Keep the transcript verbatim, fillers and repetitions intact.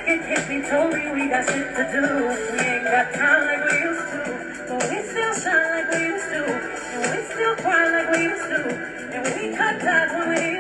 It hit me, told me we got shit to do. We ain't got time like we used to, but we still shine like we used to, and we still cry like we used to, and we cut ties when we